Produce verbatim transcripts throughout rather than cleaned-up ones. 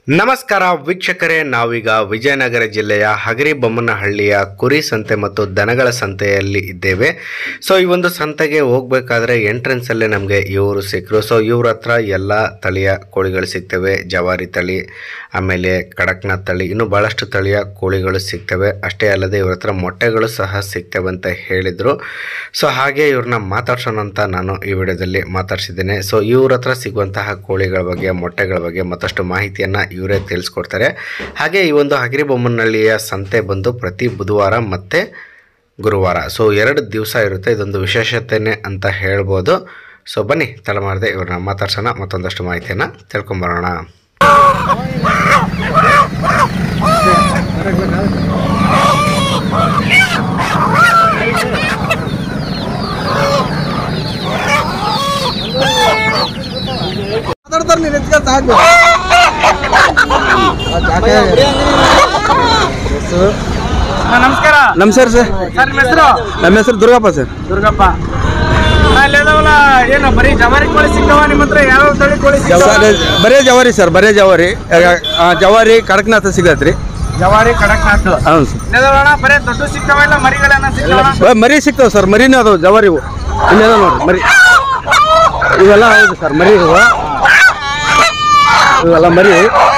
ನಮಸ್ಕಾರ ವೀಕ್ಷಕರೇ, ನಾವೀಗ ವಿಜಯನಗರ ಜಿಲ್ಲೆಯ ಹಗರಿಬೊಮ್ಮನಹಳ್ಳಿಯ ಕುರಿ ಸಂತೆ ಮತ್ತು ದನಗಳ ಸಂತೆಯಲ್ಲಿ ಇದ್ದೇವೆ. ಸೊ ಈ ಒಂದು ಸಂತೆಗೆ ಹೋಗಬೇಕಾದ್ರೆ ಎಂಟ್ರೆನ್ಸಲ್ಲೇ ನಮಗೆ ಇವರು ಸಿಕ್ಕರು. ಸೊ ಇವ್ರ ಹತ್ರ ಎಲ್ಲ ತಳಿಯ ಕೋಳಿಗಳು ಸಿಗ್ತವೆ. ಜವಾರಿ ತಳಿ, ಆಮೇಲೆ ಕಡಕ್ನಾಥ್ ತಳಿ, ಇನ್ನು ಭಾಳಷ್ಟು ತಳಿಯ ಕೋಳಿಗಳು ಸಿಗ್ತವೆ. ಅಷ್ಟೇ ಅಲ್ಲದೆ ಇವ್ರ ಹತ್ರ ಮೊಟ್ಟೆಗಳು ಸಹ ಸಿಗ್ತವೆ ಅಂತ ಹೇಳಿದರು. ಸೊ ಹಾಗೆ ಇವ್ರನ್ನ ಮಾತಾಡ್ಸೋಣ ಅಂತ ನಾನು ಈ ವಿಡಿಯೋದಲ್ಲಿ ಮಾತಾಡ್ಸಿದ್ದೇನೆ. ಸೊ ಇವ್ರ ಹತ್ರ ಸಿಗುವಂತಹ ಕೋಳಿಗಳ ಬಗ್ಗೆ, ಮೊಟ್ಟೆಗಳ ಬಗ್ಗೆ ಮತ್ತಷ್ಟು ಮಾಹಿತಿಯನ್ನು ಇವರೇ ತಿಳಿಸ್ಕೊಡ್ತಾರೆ. ಹಾಗೆ ಈ ಒಂದು ಹಗರಿಬೊಮ್ಮನಹಳ್ಳಿಯ ಸಂತೆ ಬಂದು ಪ್ರತಿ ಬುಧವಾರ ಮತ್ತು ಗುರುವಾರ, ಸೊ ಎರಡು ದಿವಸ ಇರುತ್ತೆ. ಇದೊಂದು ವಿಶೇಷತೆನೇ ಅಂತ ಹೇಳ್ಬೋದು. ಸೊ ಬನ್ನಿ ತಡ ಮಾಡದೆ ಇವ್ರನ್ನ ಮಾತಾಡ್ಸೋಣ, ಮತ್ತೊಂದಷ್ಟು ಮಾಹಿತಿಯನ್ನು ತಿಳ್ಕೊಂಬರೋಣ. ನಮಸ್ಕಾರ. ನಮಸ್ಕಾರ ಸರ್. ಸರ್ ನಿಮ್ಮ ಹೆಸರು? ನಮ್ಮ ಹೆಸರು ದುರ್ಗಪ್ಪ ಸರ್. ದುರ್ಗಪ್ಪ. ಅಲ್ಲೇದವಲ್ಲ ಏನು ಬರೀ ಜವಾರಿ ಕೋಳಿ ಸಿಗ್ತಾವ ನಿಮ್ಮ ಹತ್ರ? ಯಾವ ತಳಿ ಕೋಳಿ ಸಿಗ್ತಾವ? ಬರೇ ಜವಾರಿ ಸರ್, ಬರೇ ಜವಾರಿ. ಜವಾರಿ ಕಡಕ್ನಾಥ ಸಿಗತ್ರಿ. ಜವಾರಿ ಕಡಕ್ನಾಥ್. ಹೌದು ಸರ್. ಅಲ್ಲೇದವಲ್ಲ ಬರೇ ದೊಡ್ಡ ಸಿಗ್ತಾವ ಇಲ್ಲ ಮರಿಗಳನ್ನ ಸಿಗ್ತಾವ? ಮರಿ ಸಿಗ್ತಾವ ಸರ್, ಮರಿನೇ ಅದಾವ ಜವಾರಿ. ಇವು ಇನ್ನೇದ ನೋಡ್ರಿ ಮರಿ, ಇವೆಲ್ಲ ಹೌದು ಸರ್ ಮರಿ. ಇವು ಇವೆಲ್ಲ ಮರಿ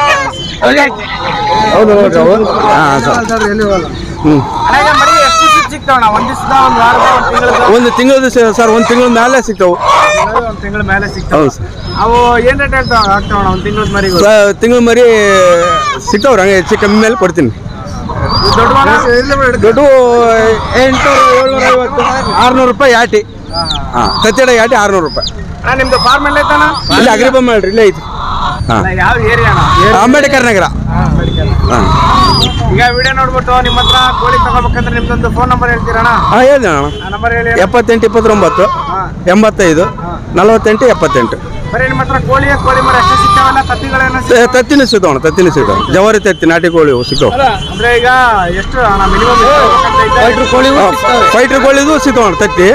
ಹೌದು ನೋಡ್ರಿ ಅವು. ಹಾಂ ಸರ್. ಹ್ಞೂ ಮರಿ ಎಷ್ಟು ಸಿಗ್ತಾವಣ್ಣ? ಒಂದ್ ದಿವಸದ, ಒಂದು ವಾರದ, ಒಂದು ತಿಂಗಳ? ಒಂದು ತಿಂಗಳದ ಸರ್, ಒಂದು ತಿಂಗಳ ಮೇಲೆ ಸಿಗ್ತಾವೆ. ಒಂದು ತಿಂಗಳ ಮೇಲೆ ಸಿಗ್ತಾವ. ಹೌದು ಸರ್. ಅವು ಏನ್ ರೇಟ್ ಹೇಳ್ತಾವ ಆಗ್ತಾವಣ್ಣ ಒಂದು ತಿಂಗಳದ ಮರಿ? ತಿಂಗಳ ಮರಿ ಸಿಗ್ತಾವ್ರಿ, ಹಂಗೆ ಹೆಚ್ಚು ಕಮ್ಮಿ ಮೇಲೆ ಕೊಡ್ತೀನಿ. ದೊಡ್ಡ ದೊಡ್ಡ ಎಂಟುನೂರು, ಏಳ್ನೂರ ಐವತ್ತು, ಆರ್ನೂರು ರೂಪಾಯಿ ಯಾಟಿ. ಹಾಂ, ತಚ್ಚಡ ಯಾಟಿ ಆರ್ನೂರು ರೂಪಾಯಿ. ಅಣ್ಣ ನಿಮ್ದು ಫಾರ್ಮ್ ಎಲ್ಲ ಐತಣ್ಣ? ಇಲ್ಲಿ ಹಗರಿಬೊಮ್ಮ ಹೇಳ್ರಿ, ಇಲ್ಲೇ ಐತಿ. ಹಾಂ, ಯಾವ ಏರಿಯಾ ಅಣ್ಣ? ಅಂಬೇಡ್ಕರ್ ನಗರ. ಹಾಂ, ಈಗ ವಿಡಿಯೋ ನೋಡ್ಬಿಟ್ಟು ನಿಮ್ಮ ಹತ್ರ ಕೋಳಿ ತಗೋಬೇಕಂದ್ರೆ ನಿಮ್ದೊಂದು ಫೋನ್ ನಂಬರ್ ಹೇಳ್ತೀರಣ್ಣ? ಹಾಂ ಹೇಳಿ ಅಣ್ಣ. ನಂಬರ್ ಹೇಳಿ. ಎಪ್ಪತ್ತೆಂಟು ಇಪ್ಪತ್ತೊಂಬತ್ತು ಎಂಬತ್ತೈದು ನಲವತ್ತೆಂಟು ಎಪ್ಪತ್ತೆಂಟು. ಬರೀ ನಿಮ್ಮ ಹತ್ರ ಕೋಳಿ ಕೋಳಿ ಮರಿ ಅಷ್ಟೇ ಸಿಗ್ತಾವಲ್ಲ? ತತ್ತಿಗಳೇನ? ತತ್ತಿನ ಸಿಗ್ತಾವಣ್ಣ, ತತ್ತಿನ ಸಿಗ್ತಾವ. ಜವಾರಿ ತತ್ತಿ, ನಾಟಿ ಕೋಳಿ ಸಿಗ್ತಾವ. ಅಂದ್ರೆ ಈಗ ಎಷ್ಟು ಅಣ್ಣ ಮಿನಿಮಮ್? ಫೈಟ್ರ್ ಕೋಳಿ, ಫೈಟ್ರ್ ಕೋಳಿದು ಸಿಗ್ತಾವಣ್ಣ ತತ್ತಿ.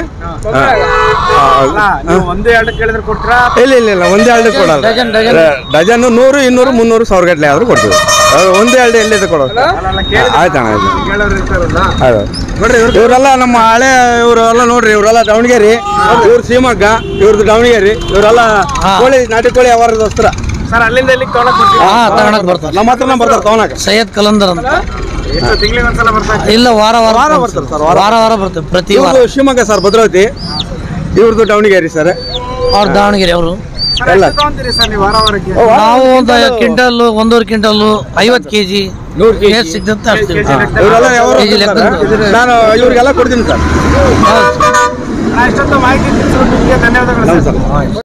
ಒಂದು ಎರಡು ಕೇಳಿದ್ರೆ ಕೊಡ್ತೀರಾ? ಇಲ್ಲ ಇಲ್ಲ ಇಲ್ಲ, ಒಂದೇ ಎರಡು ಕೊಡಲ್ಲ. ಡಜನ್ ನೂರು, ಇನ್ನೂರು, ಮುನ್ನೂರು, ಸಾವಿರ ಗಟ್ಟಲೆ ಆದ್ರೂ ಕೊಡ್ತೀವಿ. ಒಂದೇ ಎರಡು ಎಲ್ಲಿದೆ ಕೊಡೋದು? ಆಯ್ತಣ್ಣ, ಆಯ್ತು. ನೋಡ್ರಿ ಇವರೆಲ್ಲ ನಮ್ಮ ಹಳೆ ಇವರೆಲ್ಲ ನೋಡ್ರಿ, ಇವರೆಲ್ಲ ದಾವಣಗೆರೆ, ಇವ್ರು ಶಿವಮೊಗ್ಗ, ಇವ್ರದ್ದು ದಾವಣಗೆರೆ. ಇವರೆಲ್ಲ ಕೋಳಿ, ನಾಟಿ ಕೋಳಿ ವ್ಯವಹಾರದೋಸ್ಕರ ಸರ್ ಅಲ್ಲಿಂದ ಇಲ್ಲಿ ತಗೊಳಕ್ ಬರ್ತೀವಿ. ನಮ್ಮ ಹತ್ರ ಬರ್ತಾರೆ ತಗೊಳಕ. ಸೈಯದ್ ಕಲಂದರ್ ಅಂತ. ತಿಂಗಳಿಗೆ ಒಂದ್ಸಲ ಬರ್ತಾರೆ? ಇಲ್ಲ, ವಾರ ವಾರ ವಾರ ಬರ್ತಾರೆ ಸರ್. ವಾರ ವಾರ ಬರ್ತೇವೆ ಪ್ರತಿ ವಾರ. ಶಿವಮೊಗ್ಗ ಸರ್, ಭದ್ರಾವತಿ. ಇವ್ರದ್ದು ದಾವಣಗೆರೆ ಸರ್. ಅವ್ರ ದಾವಣಗೆರೆ ಅವರು. ಎಲ್ಲ ತಗೊಂತೀರಿ ಸರ್ ನೀವು ವಾರ ವಾರಕ್ಕೆ? ನಾವು ಒಂದು ಕ್ವಿಂಟಲ್, ಒಂದೂವರೆ ಕ್ವಿಂಟಲ್, ಐವತ್ತು ಕೆಜಿ ಎಷ್ಟು ಸಿಗ್ತಂತ ಇವರೆಲ್ಲ ನಾನು ಇವ್ರಿಗೆಲ್ಲ ಕೊಡ್ತೀನಿ ಸರ್. ಇಷ್ಟೊಂದು ಮಾಹಿತಿ ತಿಳಿಸಿರೋದಕ್ಕೆ ಧನ್ಯವಾದಗಳು ಸರ್.